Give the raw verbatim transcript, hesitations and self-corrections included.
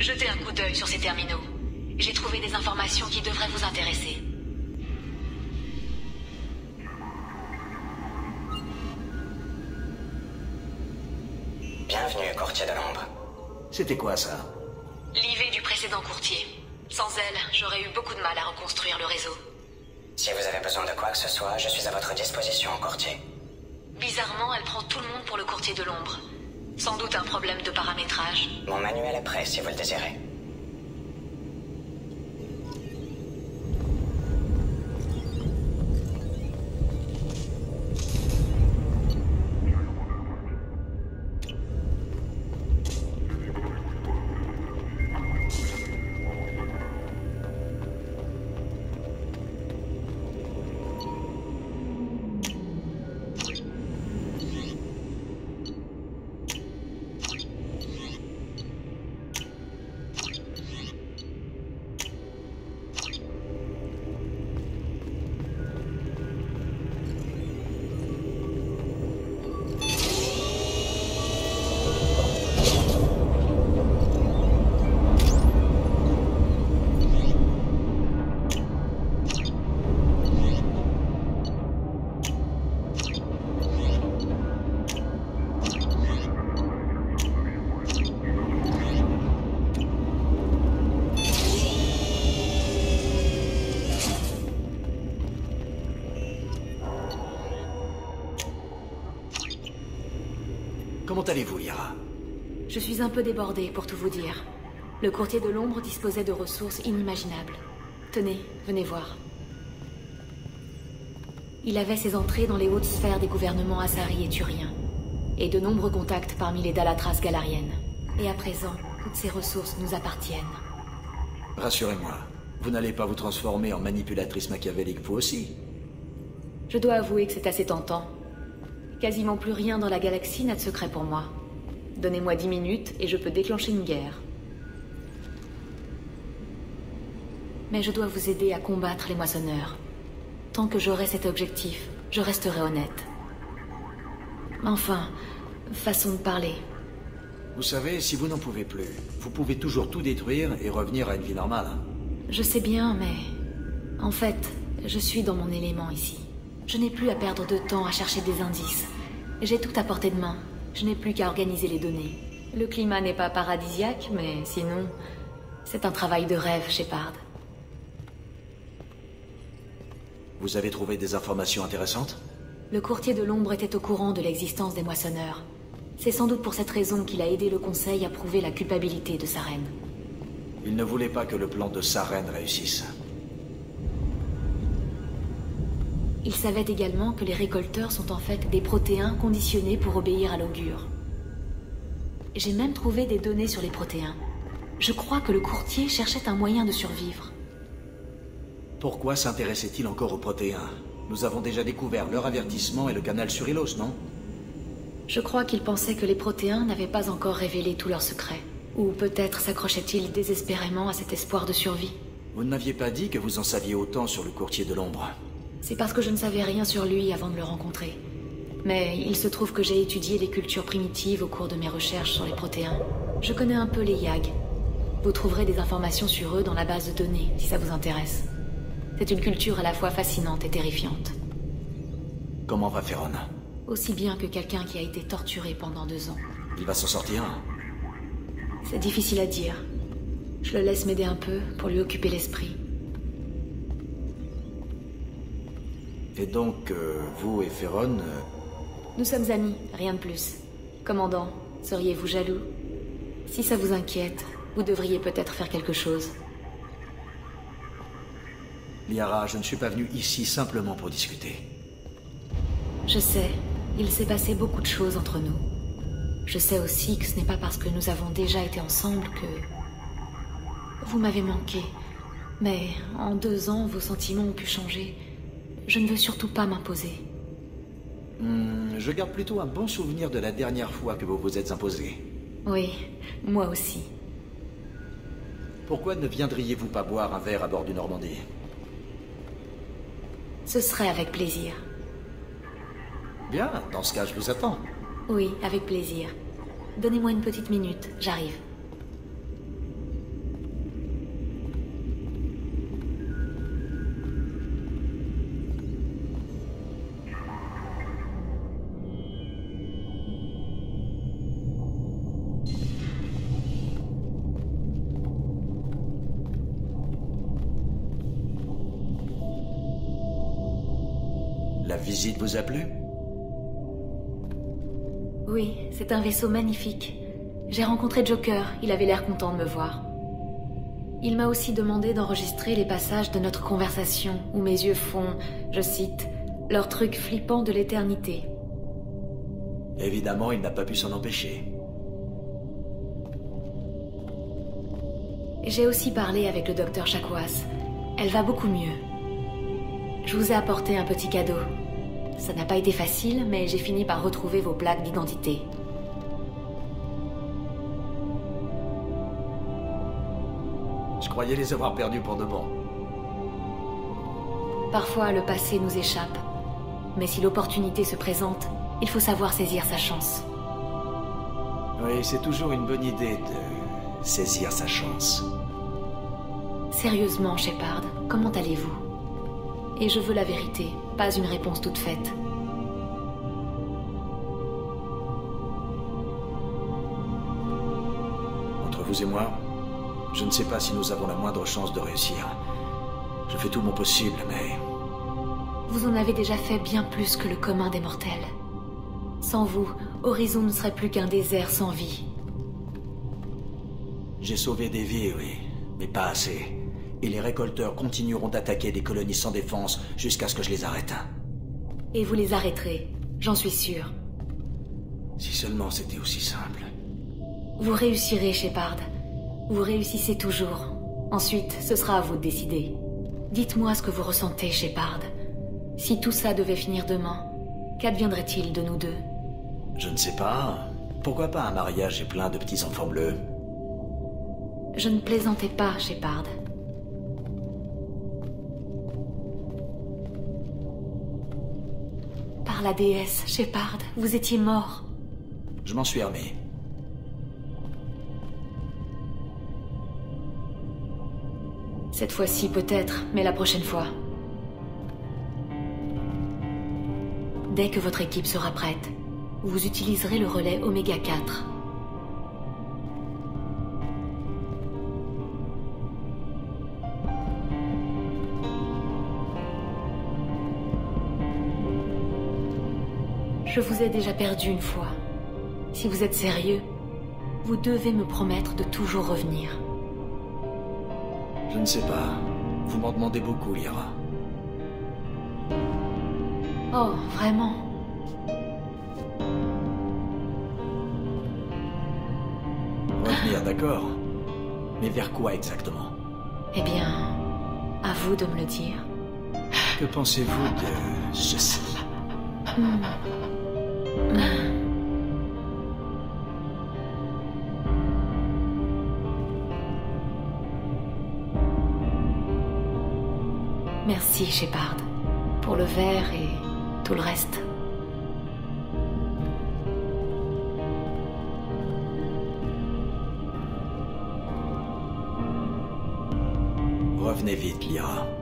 Jetez un coup d'œil sur ces terminaux. J'ai trouvé des informations qui devraient vous intéresser. Bienvenue, courtier de l'ombre. C'était quoi ça? L'I V du précédent courtier. Sans elle, j'aurais eu beaucoup de mal à reconstruire le réseau. Si vous avez besoin de quoi que ce soit, je suis à votre disposition, courtier. Bizarrement, elle prend tout le monde pour le courtier de l'ombre. Sans doute un problème de paramétrage. Mon manuel est prêt si vous le désirez. Comment allez-vous, Liara? Je suis un peu débordée, pour tout vous dire. Le courtier de l'ombre disposait de ressources inimaginables. Tenez, venez voir. Il avait ses entrées dans les hautes sphères des gouvernements Asari et Turiens, et de nombreux contacts parmi les Dalatras galariennes. Et à présent, toutes ces ressources nous appartiennent. Rassurez-moi, vous n'allez pas vous transformer en manipulatrice machiavélique vous aussi? Je dois avouer que c'est assez tentant. Quasiment plus rien dans la galaxie n'a de secret pour moi. Donnez-moi dix minutes et je peux déclencher une guerre. Mais je dois vous aider à combattre les moissonneurs. Tant que j'aurai cet objectif, je resterai honnête. Enfin, façon de parler. Vous savez, si vous n'en pouvez plus, vous pouvez toujours tout détruire et revenir à une vie normale. Hein. Je sais bien, mais... En fait, je suis dans mon élément ici. Je n'ai plus à perdre de temps à chercher des indices. J'ai tout à portée de main. Je n'ai plus qu'à organiser les données. Le climat n'est pas paradisiaque, mais sinon... C'est un travail de rêve, Shepard. Vous avez trouvé des informations intéressantes? Le courtier de l'ombre était au courant de l'existence des moissonneurs. C'est sans doute pour cette raison qu'il a aidé le Conseil à prouver la culpabilité de Saren. Il ne voulait pas que le plan de Saren réussisse. Il savait également que les récolteurs sont en fait des protéins conditionnés pour obéir à l'augure. J'ai même trouvé des données sur les protéins. Je crois que le courtier cherchait un moyen de survivre. Pourquoi s'intéressait-il encore aux protéins? Nous avons déjà découvert leur avertissement et le canal sur Ilos, non? Je crois qu'il pensait que les protéins n'avaient pas encore révélé tous leurs secrets. Ou peut-être s'accrochait-il désespérément à cet espoir de survie. Vous ne m'aviez pas dit que vous en saviez autant sur le courtier de l'ombre. C'est parce que je ne savais rien sur lui avant de le rencontrer. Mais il se trouve que j'ai étudié les cultures primitives au cours de mes recherches sur les protéins. Je connais un peu les Yag. Vous trouverez des informations sur eux dans la base de données, si ça vous intéresse. C'est une culture à la fois fascinante et terrifiante. Comment va Ferron? Aussi bien que quelqu'un qui a été torturé pendant deux ans. Il va s'en sortir? C'est difficile à dire. Je le laisse m'aider un peu pour lui occuper l'esprit. Et donc, euh, vous et Ferron... Euh... Nous sommes amis, rien de plus. Commandant, seriez-vous jaloux? Si ça vous inquiète, vous devriez peut-être faire quelque chose. Liara, je ne suis pas venu ici simplement pour discuter. Je sais, il s'est passé beaucoup de choses entre nous. Je sais aussi que ce n'est pas parce que nous avons déjà été ensemble que... Vous m'avez manqué. Mais en deux ans, vos sentiments ont pu changer. Je ne veux surtout pas m'imposer. Hmm, je garde plutôt un bon souvenir de la dernière fois que vous vous êtes imposé. Oui, moi aussi. Pourquoi ne viendriez-vous pas boire un verre à bord du Normandie? Ce serait avec plaisir. Bien, dans ce cas, je vous attends. Oui, avec plaisir. Donnez-moi une petite minute, j'arrive. La visite vous a plu? Oui, c'est un vaisseau magnifique. J'ai rencontré Joker, il avait l'air content de me voir. Il m'a aussi demandé d'enregistrer les passages de notre conversation où mes yeux font, je cite, leur truc flippant de l'éternité. Évidemment, il n'a pas pu s'en empêcher. J'ai aussi parlé avec le docteur Chakwas. Elle va beaucoup mieux. Je vous ai apporté un petit cadeau. Ça n'a pas été facile, mais j'ai fini par retrouver vos plaques d'identité. Je croyais les avoir perdus pour de bon. Parfois, le passé nous échappe. Mais si l'opportunité se présente, il faut savoir saisir sa chance. Oui, c'est toujours une bonne idée de saisir sa chance. Sérieusement, Shepard, comment allez-vous? Et je veux la vérité, pas une réponse toute faite. Entre vous et moi, je ne sais pas si nous avons la moindre chance de réussir. Je fais tout mon possible, mais... Vous en avez déjà fait bien plus que le commun des mortels. Sans vous, Horizon ne serait plus qu'un désert sans vie. J'ai sauvé des vies, oui, mais pas assez. Et les récolteurs continueront d'attaquer des colonies sans défense jusqu'à ce que je les arrête. Et vous les arrêterez, j'en suis sûr. Si seulement c'était aussi simple. Vous réussirez, Shepard. Vous réussissez toujours. Ensuite, ce sera à vous de décider. Dites-moi ce que vous ressentez, Shepard. Si tout ça devait finir demain, qu'adviendrait-il de nous deux? Je ne sais pas. Pourquoi pas un mariage et plein de petits enfants bleus? Je ne plaisantais pas, Shepard. Par la déesse, Shepard, vous étiez mort. Je m'en suis remis. Cette fois-ci peut-être, mais la prochaine fois. Dès que votre équipe sera prête, vous utiliserez le relais Oméga quatre. Je vous ai déjà perdu une fois. Si vous êtes sérieux, vous devez me promettre de toujours revenir. Je ne sais pas. Vous m'en demandez beaucoup, Lyra. Oh, vraiment? Revenir, d'accord. Mais vers quoi exactement? Eh bien, à vous de me le dire. Que pensez-vous de ceci? Hmm. Hmm. Merci, Shepard, pour le verre et tout le reste. Revenez vite, Lyra.